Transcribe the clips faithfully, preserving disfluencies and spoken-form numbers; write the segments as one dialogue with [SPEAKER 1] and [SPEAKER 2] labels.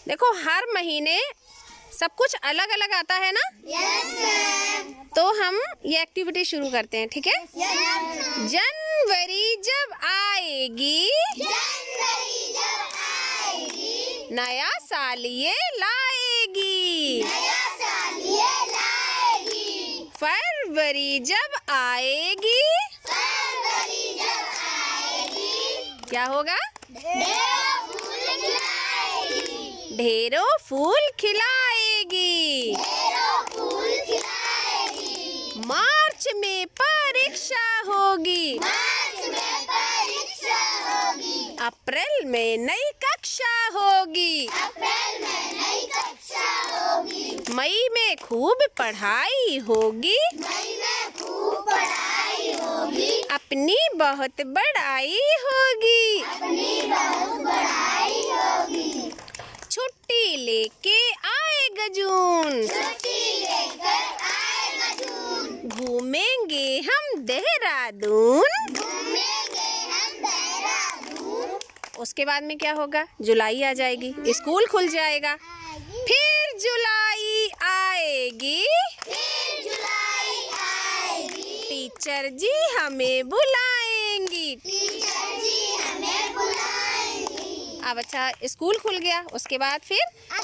[SPEAKER 1] देखो हर महीने सब कुछ अलग अलग आता है ना।
[SPEAKER 2] yes,
[SPEAKER 1] तो हम ये एक्टिविटी शुरू करते हैं, ठीक है।
[SPEAKER 2] yes,
[SPEAKER 1] जनवरी जब आएगी,
[SPEAKER 2] जनवरी जब आएगी,
[SPEAKER 1] नया साल ये लाएगी,
[SPEAKER 2] नया साल ये लाएगी।
[SPEAKER 1] फरवरी जब आएगी,
[SPEAKER 2] फरवरी जब आएगी,
[SPEAKER 1] क्या होगा?
[SPEAKER 2] ढेरों फूल खिलाएगी,
[SPEAKER 1] ढेरों फूल खिलाएगी।
[SPEAKER 2] ढेरों फूल खिलाएगी।
[SPEAKER 1] मार्च में परीक्षा होगी,
[SPEAKER 2] मार्च में परीक्षा होगी,
[SPEAKER 1] अप्रैल में नई कक्षा होगी,
[SPEAKER 2] अप्रैल में नई कक्षा होगी,
[SPEAKER 1] मई में खूब पढ़ाई होगी,
[SPEAKER 2] मई में खूब पढ़ाई होगी,
[SPEAKER 1] अपनी बहुत बड़ाई होगी,
[SPEAKER 2] अपनी बहुत बड़ाई होगी।
[SPEAKER 1] छुट्टी लेके आएगा जून,
[SPEAKER 2] छुट्टी लेकर आएगा जून,
[SPEAKER 1] घूमेंगे हम देहरादून।
[SPEAKER 2] घूमेंगे हम देहरादून।
[SPEAKER 1] उसके बाद में क्या होगा? जुलाई आ जाएगी, स्कूल खुल जाएगा, फिर जुलाई आएगी,
[SPEAKER 2] फिर जुलाई आएगी,
[SPEAKER 1] टीचर जी हमें बुलाएंगी।
[SPEAKER 2] टीचर जी हमें बुलाएंगी।
[SPEAKER 1] अब अच्छा स्कूल खुल गया, उसके बाद फिर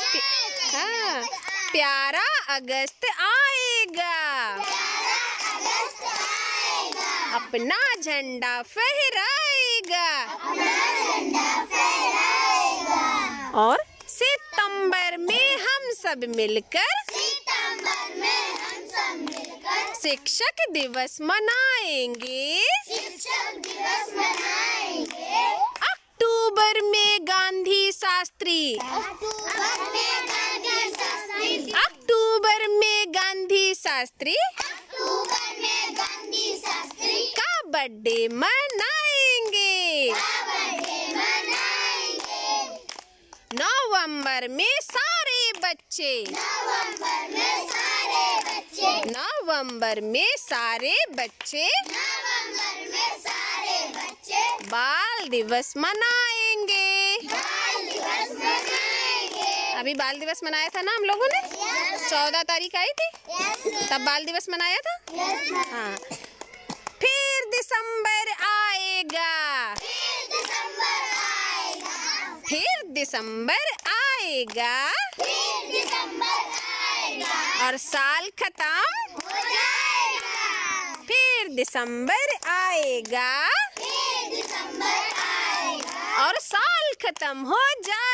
[SPEAKER 1] हाँ प्यारा अगस्त आएगा,
[SPEAKER 2] प्यारा अगस्त आएगा,
[SPEAKER 1] अपना झंडा फहराएगा,
[SPEAKER 2] अपना झंडा फहराएगा।
[SPEAKER 1] और सितंबर में हम सब मिलकर
[SPEAKER 2] सितंबर में हम सब मिलकर
[SPEAKER 1] शिक्षक दिवस मनाएंगे,
[SPEAKER 2] शिक्षक दिवस मनाएंगे।
[SPEAKER 1] अक्टूबर में गांधी शास्त्री,
[SPEAKER 2] अक्टूबर में गांधी शास्त्री,
[SPEAKER 1] अक्टूबर में गांधी शास्त्री
[SPEAKER 2] अक्टूबर में गांधी शास्त्री
[SPEAKER 1] का बर्थडे मनाएंगे।
[SPEAKER 2] का बर्थडे मनाएंगे।
[SPEAKER 1] नवंबर में सारे बच्चे,
[SPEAKER 2] नवंबर में सारे बच्चे,
[SPEAKER 1] नवंबर में सारे बच्चे
[SPEAKER 2] नवंबर में सारे बच्चे
[SPEAKER 1] बाल दिवस मनाएंगे।
[SPEAKER 2] बाल दिवस मनाएंगे।
[SPEAKER 1] अभी बाल दिवस मनाया था ना हम लोगों ने, चौदह तारीख आई थी,
[SPEAKER 2] यस,
[SPEAKER 1] तब बाल दिवस मनाया था।
[SPEAKER 2] यस,
[SPEAKER 1] हाँ, फिर दिसंबर आएगा,
[SPEAKER 2] फिर दिसंबर आएगा,
[SPEAKER 1] फिर दिसंबर आएगा
[SPEAKER 2] फिर दिसंबर आएगा
[SPEAKER 1] और साल खत्म,
[SPEAKER 2] हो जाएगा,
[SPEAKER 1] फिर दिसंबर आएगा
[SPEAKER 2] फिर दिसंबर आएगा
[SPEAKER 1] और साल खत्म हो जाएगा।